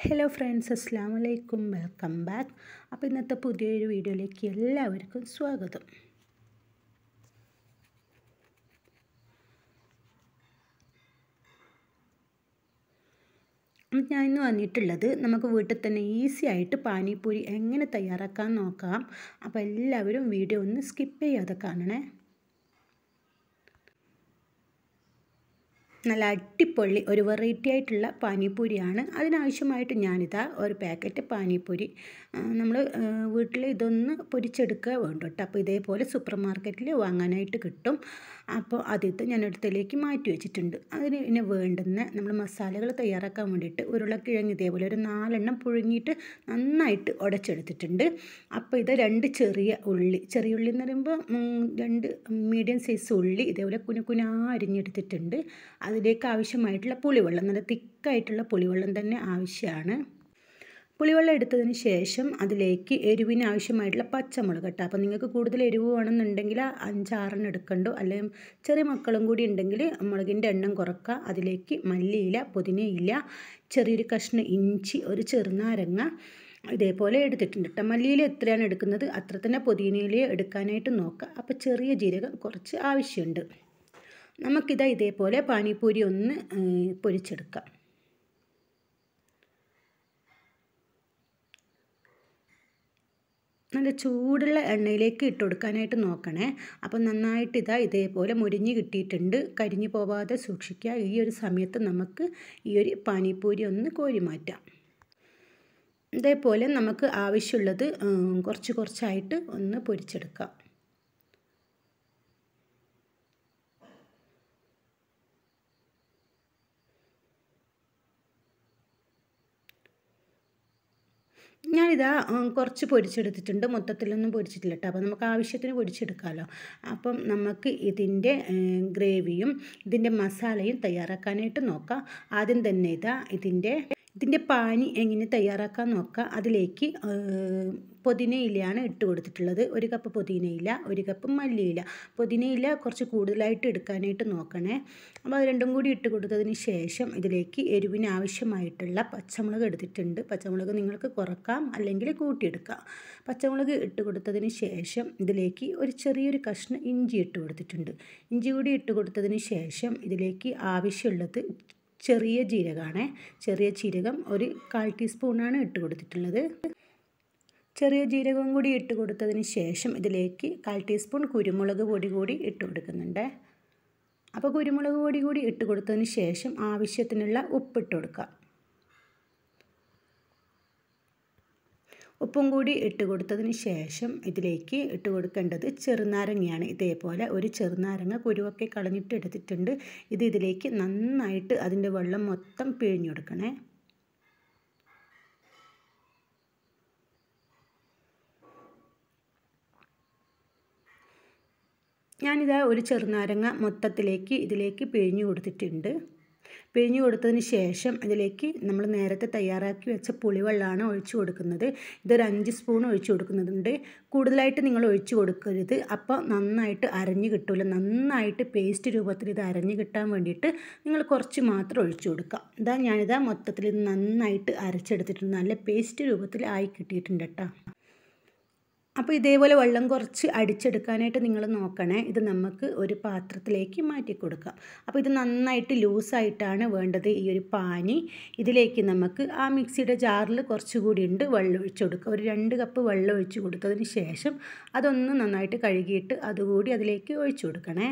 Hello friends, അസ്സലാമു അലൈക്കും. Welcome back. അപ്പോൾ ഇന്നത്തെ പുതിയൊരു വീഡിയോയിലേക്ക് എല്ലാവർക്കും സ്വാഗതം. ഞാൻ ഇന്ന് വന്നിട്ടുള്ളത് നമുക്ക് വീട്ടിൽ തന്നെ ഈസി ആയിട്ട് പാനിപ്പൂരി എങ്ങനെ തയ്യാറാക്കാൻ നോക്കാം. അപ്പോൾ എല്ലാവരും വീഡിയോ ഒന്ന് സ്കിപ്പ് ചെയ്യാതെ കാണണേ. നല്ല അടിപൊളി ഒരു വെറൈറ്റി ആയിട്ടുള്ള പാനിപ്പൂരിയാണ്. അതിനാവശ്യമായിട്ട് ഞാനിതാ ഒരു പാക്കറ്റ് പാനിപ്പൂരി നമ്മൾ വീട്ടിൽ ഇതൊന്ന് പൊരിച്ചെടുക്കുക വേണ്ട കേട്ടോ. അപ്പോൾ ഇതേപോലെ സൂപ്പർ മാർക്കറ്റിൽ വാങ്ങാനായിട്ട് കിട്ടും. അപ്പോൾ ആദ്യത്തെ ഞാൻ അടുത്തേക്ക് മാറ്റി വെച്ചിട്ടുണ്ട്. അതിന് പിന്നെ വേണ്ടുന്ന നമ്മൾ മസാലകൾ തയ്യാറാക്കാൻ വേണ്ടിയിട്ട് ഉരുളക്കിഴങ്ങ് ഇതേപോലെ ഒരു 4 എണ്ണം പുഴുങ്ങിയിട്ട് നന്നായിട്ട് ഉടച്ചെടുത്തിട്ടുണ്ട്. അപ്പോൾ ഇത് 2 ചെറിയ ഉള്ളി എന്ന് പറയുമ്പോൾ 2 മീഡിയം സൈസ് ഉള്ളി ഇതേപോലെ കുനുകുനാ അരിഞ്ഞെടുത്തിട്ടുണ്ട്. അതിലേക്ക് ആവശ്യമായിട്ടുള്ള പുളിവെള്ളം, നല്ല തിക്കായിട്ടുള്ള പുളിവെള്ളം തന്നെ ആവശ്യമാണ്. പുളിവെള്ളം എടുത്തതിന് ശേഷം അതിലേക്ക് എരിവിന് ആവശ്യമായിട്ടുള്ള പച്ചമുളക് കേട്ടോ. അപ്പോൾ നിങ്ങൾക്ക് കൂടുതൽ എരിവ് വേണമെന്നുണ്ടെങ്കിൽ 5-6 എടുക്കണ്ടോ, അല്ലെങ്കിൽ ചെറിയ മക്കളും കൂടി ഉണ്ടെങ്കിൽ മുളകിൻ്റെ എണ്ണം കുറക്കുക. അതിലേക്ക് മല്ലിയില, പുതിനയില, ചെറിയൊരു കഷ്ണം ഇഞ്ചി, ഒരു ചെറുനാരങ്ങ ഇതേപോലെ എടുത്തിട്ടുണ്ട് കേട്ടോ. മല്ലിയില എത്രയാണ് എടുക്കുന്നത് അത്ര തന്നെ പുതിനയില എടുക്കാനായിട്ട് നോക്കുക. അപ്പോൾ ചെറിയ ജീരകം കുറച്ച് ആവശ്യമുണ്ട്. നമുക്കിതാ ഇതേപോലെ പാനിപ്പൂരി ഒന്ന് പൊരിച്ചെടുക്കാം. നല്ല ചൂടുള്ള എണ്ണയിലേക്ക് ഇട്ട് കൊടുക്കാനായിട്ട് നോക്കണേ. അപ്പം നന്നായിട്ട് ഇതേപോലെ മുരിഞ്ഞ് കിട്ടിയിട്ടുണ്ട്. കരിഞ്ഞു പോവാതെ സൂക്ഷിക്കുക. ഈ ഒരു സമയത്ത് നമുക്ക് ഈ ഒരു പാനിപ്പൂരി ഒന്ന് കോരി മാറ്റാം. ഇതേപോലെ നമുക്ക് ആവശ്യമുള്ളത് കുറച്ചായിട്ട് ഒന്ന് പൊരിച്ചെടുക്കാം. ഞാനിതാ കുറച്ച് പൊരിച്ചെടുത്തിട്ടുണ്ട്. മൊത്തത്തിലൊന്നും പൊരിച്ചിട്ടില്ല കേട്ടോ. അപ്പോൾ നമുക്ക് ആവശ്യത്തിന് പൊരിച്ചെടുക്കാമല്ലോ. അപ്പം നമുക്ക് ഇതിൻ്റെ ഗ്രേവിയും ഇതിൻ്റെ മസാലയും തയ്യാറാക്കാനായിട്ട് നോക്കാം. ആദ്യം തന്നെ ഇതിൻ്റെ പാനി എങ്ങനെ തയ്യാറാക്കാൻ നോക്കാം. അതിലേക്ക് പുതിനയിലയാണ് ഇട്ട് കൊടുത്തിട്ടുള്ളത്. 1 കപ്പ് പുതിനയില, 1 കപ്പ് മല്ലിയില. പുതിനയില കുറച്ച് കൂടുതലായിട്ട് എടുക്കാനായിട്ട് നോക്കണേ. അപ്പോൾ അത് രണ്ടും കൂടി ഇട്ട് കൊടുത്തതിന് ശേഷം ഇതിലേക്ക് എരിവിന് ആവശ്യമായിട്ടുള്ള പച്ചമുളക് എടുത്തിട്ടുണ്ട്. പച്ചമുളക് നിങ്ങൾക്ക് കുറക്കാം അല്ലെങ്കിൽ കൂട്ടിയെടുക്കാം. പച്ചമുളക് ഇട്ട് കൊടുത്തതിന് ശേഷം ഇതിലേക്ക് ഒരു ചെറിയൊരു കഷ്ണം ഇഞ്ചി ഇട്ട് കൊടുത്തിട്ടുണ്ട്. ഇഞ്ചി കൂടി ഇട്ട് കൊടുത്തതിന് ശേഷം ഇതിലേക്ക് ആവശ്യമുള്ളത് ചെറിയ ജീരകമാണ്. ചെറിയ ജീരകം ഒരു 1/4 ടീസ്പൂണാണ് ഇട്ട് കൊടുത്തിട്ടുള്ളത്. ചെറിയ ജീരകം കൂടി ഇട്ട് കൊടുത്തതിന് ശേഷം ഇതിലേക്ക് 1/4 ടീസ്പൂൺ കുരുമുളക് പൊടി കൂടി ഇട്ട് കൊടുക്കുന്നുണ്ട്. അപ്പോൾ കുരുമുളക് പൊടി കൂടി ഇട്ട് കൊടുത്തതിന് ശേഷം ആവശ്യത്തിനുള്ള ഉപ്പിട്ട് കൊടുക്കുക. ഉപ്പും കൂടി ഇട്ട് കൊടുത്തതിന് ശേഷം ഇതിലേക്ക് ഇട്ട് കൊടുക്കേണ്ടത് ചെറുനാരങ്ങയാണ്. ഇതേപോലെ ഒരു ചെറുനാരങ്ങ കുരുവൊക്കെ കളഞ്ഞിട്ട് എടുത്തിട്ടുണ്ട്. ഇതിലേക്ക് നന്നായിട്ട് അതിൻ്റെ വെള്ളം മൊത്തം പിഴിഞ്ഞു കൊടുക്കണേ. ഞാനിതാ ഒരു ചെറുനാരങ്ങ മൊത്തത്തിലേക്ക് ഇതിലേക്ക് പിഴിഞ്ഞു കൊടുത്തിട്ടുണ്ട്. പിഴിഞ്ഞു കൊടുത്തതിന് ശേഷം ഇതിലേക്ക് നമ്മൾ നേരത്തെ തയ്യാറാക്കി വെച്ച പുളിവെള്ളമാണ് ഒഴിച്ചു കൊടുക്കുന്നത്. ഇതൊരു 5 സ്പൂൺ ഒഴിച്ചു കൊടുക്കുന്നുണ്ട്. കൂടുതലായിട്ട് നിങ്ങൾ ഒഴിച്ചു കൊടുക്കരുത്. അപ്പോൾ നന്നായിട്ട് അരഞ്ഞ് കിട്ടില്ല. നന്നായിട്ട് പേസ്റ്റ് രൂപത്തിൽ ഇത് അരഞ്ഞ് കിട്ടാൻ വേണ്ടിയിട്ട് നിങ്ങൾ കുറച്ച് മാത്രം ഒഴിച്ചു കൊടുക്കുക. ഞാനിതാ മൊത്തത്തിൽ ഇത് നന്നായിട്ട് അരച്ചെടുത്തിട്ടുണ്ട്. നല്ല പേസ്റ്റ് രൂപത്തിൽ ആയി കിട്ടിയിട്ടുണ്ട് കേട്ടോ. അപ്പോൾ ഇതേപോലെ വെള്ളം കുറച്ച് അടിച്ചെടുക്കാനായിട്ട് നിങ്ങൾ നോക്കണേ. ഇത് നമുക്ക് ഒരു പാത്രത്തിലേക്ക് മാറ്റി കൊടുക്കാം. അപ്പോൾ ഇത് നന്നായിട്ട് ലൂസായിട്ടാണ് വേണ്ടത് ഈ ഒരു പാനി. ഇതിലേക്ക് നമുക്ക് ആ മിക്സിയുടെ ജാറിൽ കുറച്ചുകൂടി ഉണ്ട് വെള്ളം ഒഴിച്ച് കൊടുക്കുക. ഒരു 2 കപ്പ് വെള്ളം ഒഴിച്ച് കൊടുത്തതിന് ശേഷം അതൊന്ന് നന്നായിട്ട് കഴുകിയിട്ട് അതുകൂടി അതിലേക്ക് ഒഴിച്ചു കൊടുക്കണേ.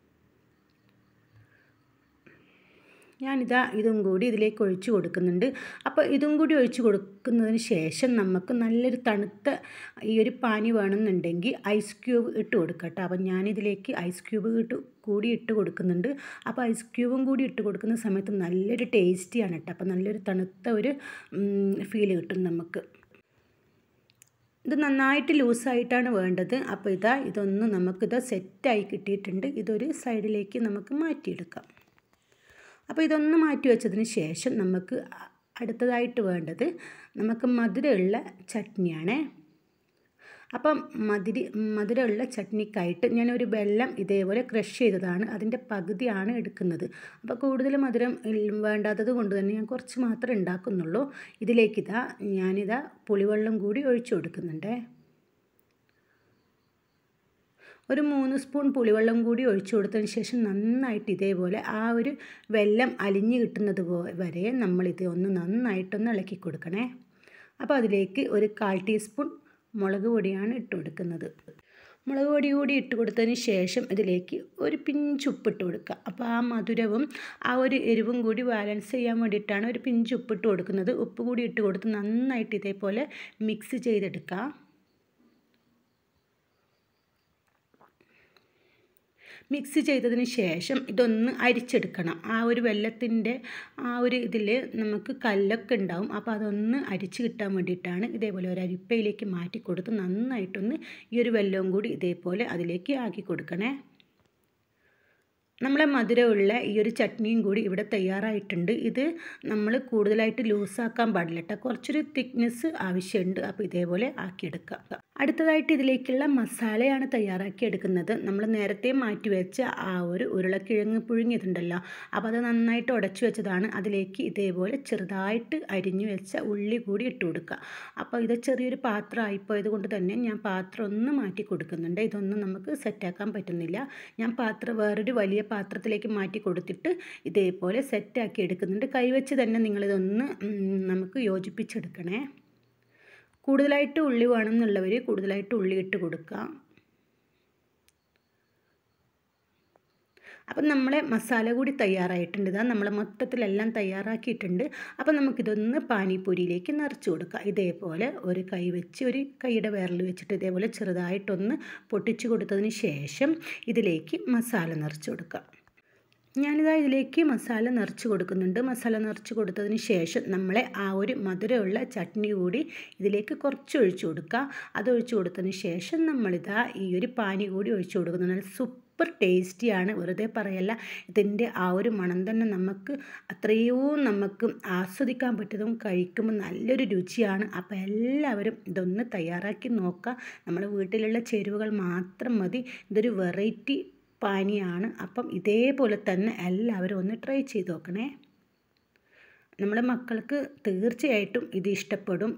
ഞാനിതാ ഇതും കൂടി ഇതിലേക്ക് ഒഴിച്ച് കൊടുക്കുന്നുണ്ട്. അപ്പോൾ ഇതും കൂടി ഒഴിച്ച് കൊടുക്കുന്നതിന് ശേഷം നമുക്ക് നല്ലൊരു തണുത്ത ഈ ഒരു പാനി വേണമെന്നുണ്ടെങ്കിൽ ഐസ് ക്യൂബ് ഇട്ട് കൊടുക്കാം കേട്ടോ. അപ്പോൾ ഞാനിതിലേക്ക് ഐസ് ക്യൂബ് കൂടി ഇട്ട് കൊടുക്കുന്നുണ്ട്. അപ്പോൾ ഐസ് ക്യൂബും കൂടി ഇട്ട് കൊടുക്കുന്ന സമയത്ത് നല്ലൊരു ടേസ്റ്റിയാണ് കേട്ടോ. അപ്പോൾ നല്ലൊരു തണുത്ത ഒരു ഫീൽ കിട്ടും നമുക്ക്. ഇത് നന്നായിട്ട് ലൂസായിട്ടാണ് വേണ്ടത്. അപ്പോൾ ഇതൊന്ന് നമുക്കിത് സെറ്റായി കിട്ടിയിട്ടുണ്ട്. ഇതൊരു സൈഡിലേക്ക് നമുക്ക് മാറ്റിയെടുക്കാം. അപ്പോൾ ഇതൊന്ന് മാറ്റി വെച്ചതിന് ശേഷം നമുക്ക് അടുത്തതായിട്ട് വേണ്ടത് നമുക്ക് മധുരമുള്ള ചട്നിയാണ്. അപ്പം മധുരമുള്ള ചട്നിക്കായിട്ട് ഞാനൊരു വെല്ലം ഇതേപോലെ ക്രഷ് ചെയ്തതാണ്, അതിൻ്റെ പകുതിയാണ് എടുക്കുന്നത്. അപ്പോൾ കൂടുതൽ മധുരം വേണ്ടാത്തത് കൊണ്ട് തന്നെ ഞാൻ കുറച്ച് മാത്രമേ ഉണ്ടാക്കുന്നുള്ളൂ. ഞാനിതാ പുളിവെള്ളം കൂടി ഒഴിച്ചു കൊടുക്കുന്നുണ്ട്. ഒരു 3 സ്പൂൺ പുളിവെള്ളം കൂടി ഒഴിച്ചു കൊടുത്തതിന് ശേഷം നന്നായിട്ട് ഇതേപോലെ ആ ഒരു വെല്ലം അലിഞ്ഞ് കിട്ടുന്നത് വരെ നമ്മളിത് നന്നായിട്ടൊന്ന് ഇളക്കി കൊടുക്കണേ. അപ്പോൾ അതിലേക്ക് ഒരു 1/4 ടീസ്പൂൺ മുളക് പൊടിയാണ് ഇട്ട് കൊടുക്കുന്നത്. മുളക് പൊടി കൂടി ഇട്ട് കൊടുത്തതിന് ശേഷം ഇതിലേക്ക് ഒരു പിഞ്ച് ഉപ്പിട്ട് കൊടുക്കുക. അപ്പോൾ ആ മധുരവും ആ ഒരു എരിവും കൂടി ബാലൻസ് ചെയ്യാൻ വേണ്ടിയിട്ടാണ് ഒരു പിഞ്ച് ഉപ്പിട്ട് കൊടുക്കുന്നത്. ഉപ്പ് കൂടി ഇട്ട് കൊടുത്ത് നന്നായിട്ട് ഇതേപോലെ മിക്സ് ചെയ്തെടുക്കുക. മിക്സ് ചെയ്തതിന് ശേഷം ഇതൊന്ന് അരിച്ചെടുക്കണം. ആ ഒരു വെല്ലത്തിൻ്റെ ആ ഒരു ഇതിൽ നമുക്ക് കല്ലൊക്കെ ഉണ്ടാവും. അപ്പോൾ അതൊന്ന് അരിച്ച് കിട്ടാൻ വേണ്ടിയിട്ടാണ് ഇതേപോലെ ഒരു അരിപ്പയിലേക്ക് മാറ്റി കൊടുത്ത് നന്നായിട്ടൊന്ന് ഈ ഒരു വെല്ലവും കൂടി ഇതേപോലെ അതിലേക്ക് ആക്കി കൊടുക്കണേ. നമ്മളെ മധുരമുള്ള ഈ ഒരു ചട്നിയും കൂടി ഇവിടെ തയ്യാറായിട്ടുണ്ട്. ഇത് നമ്മൾ കൂടുതലായിട്ട് ലൂസാക്കാൻ പാടില്ല കേട്ടോ, കുറച്ചൊരു തിക്നെസ് ആവശ്യമുണ്ട്. അപ്പോൾ ഇതേപോലെ ആക്കിയെടുക്കുക. അടുത്തതായിട്ട് ഇതിലേക്കുള്ള മസാലയാണ് തയ്യാറാക്കി എടുക്കുന്നത്. നമ്മൾ നേരത്തെ മാറ്റി വെച്ച ആ ഒരു ഉരുളക്കിഴങ്ങ് പുഴുങ്ങിയതുണ്ടല്ലോ, അപ്പോൾ അത് നന്നായിട്ട് ഉടച്ചു വെച്ചതാണ്. അതിലേക്ക് ഇതേപോലെ ചെറുതായിട്ട് അരിഞ്ഞു വെച്ച ഉള്ളി കൂടി ഇട്ട് കൊടുക്കുക. അപ്പോൾ ഇത് ചെറിയൊരു പാത്രം ആയിപ്പോയത് കൊണ്ട് തന്നെ ഞാൻ പാത്രം ഒന്ന് മാറ്റി കൊടുക്കുന്നുണ്ട്. ഇതൊന്നും നമുക്ക് സെറ്റാക്കാൻ പറ്റുന്നില്ല. ഞാൻ വേറൊരു വലിയ പാത്രത്തിലേക്ക് മാറ്റി കൊടുത്തിട്ട് ഇതേപോലെ സെറ്റാക്കി എടുക്കുന്നുണ്ട്. കൈവച്ച് തന്നെ നിങ്ങളിതൊന്ന് നമുക്ക് യോജിപ്പിച്ചെടുക്കണേ. കൂടുതലായിട്ട് ഉള്ളി വേണമെന്നുള്ളവർ കൂടുതലായിട്ട് ഉള്ളി ഇട്ട് കൊടുക്കുക. അപ്പം നമ്മളെ മസാല കൂടി തയ്യാറായിട്ടുണ്ട്. ഇതാ നമ്മൾ മൊത്തത്തിലെല്ലാം തയ്യാറാക്കിയിട്ടുണ്ട്. അപ്പം നമുക്കിതൊന്ന് പാനിപ്പൂരിയിലേക്ക് നിറച്ച് കൊടുക്കുക. ഇതേപോലെ ഒരു കൈ വെച്ച് ഒരു കൈയുടെ വിരൽ വെച്ചിട്ട് ഇതേപോലെ ചെറുതായിട്ടൊന്ന് പൊട്ടിച്ച് കൊടുത്തതിന് ശേഷം ഇതിലേക്ക് മസാല നിറച്ച് കൊടുക്കുക. ഞാനിതാ ഇതിലേക്ക് മസാല നിറച്ച് കൊടുക്കുന്നുണ്ട്. മസാല നിറച്ച് കൊടുത്തതിന് ശേഷം നമ്മളെ ആ ഒരു മധുരമുള്ള ചട്നി കൂടി ഇതിലേക്ക് കുറച്ച് ഒഴിച്ചു കൊടുക്കുക. അതൊഴിച്ചു കൊടുത്തതിന് ശേഷം നമ്മളിതാ ഈ ഒരു പാനി കൂടി ഒഴിച്ചു കൊടുക്കുന്നുണ്ട്. സൂപ്പർ ടേസ്റ്റിയാണ്, വെറുതെ പറയല്ല. ഇതിൻ്റെ ആ ഒരു മണം തന്നെ നമുക്ക് ആസ്വദിക്കാൻ പറ്റുന്നതും കഴിക്കുമ്പോൾ നല്ലൊരു രുചിയാണ്. അപ്പോൾ എല്ലാവരും ഇതൊന്ന് തയ്യാറാക്കി നോക്കുക. നമ്മുടെ വീട്ടിലുള്ള ചേരുവകൾ മാത്രം മതി. ഇതൊരു വെറൈറ്റി പാനിയാണ്. അപ്പം ഇതേപോലെ തന്നെ എല്ലാവരും ഒന്ന് ട്രൈ ചെയ്ത് നോക്കണേ. നമ്മുടെ മക്കൾക്ക് തീർച്ചയായിട്ടും ഇത് ഇഷ്ടപ്പെടും.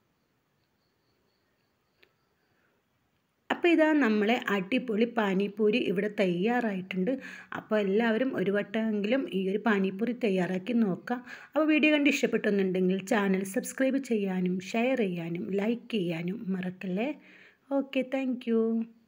അപ്പോൾ ഇതാ നമ്മളെ അടിപൊളി പാനിപ്പൂരി ഇവിടെ തയ്യാറായിട്ടുണ്ട്. അപ്പോൾ എല്ലാവരും ഒരു വട്ടമെങ്കിലും ഈ ഒരു പാനിപ്പൂരി തയ്യാറാക്കി നോക്കുക. അപ്പോൾ വീഡിയോ കണ്ട് ഇഷ്ടപ്പെട്ടെന്നുണ്ടെങ്കിൽ ചാനൽ സബ്സ്ക്രൈബ് ചെയ്യാനും ഷെയർ ചെയ്യാനും ലൈക്ക് ചെയ്യാനും മറക്കല്ലേ. Okay, thank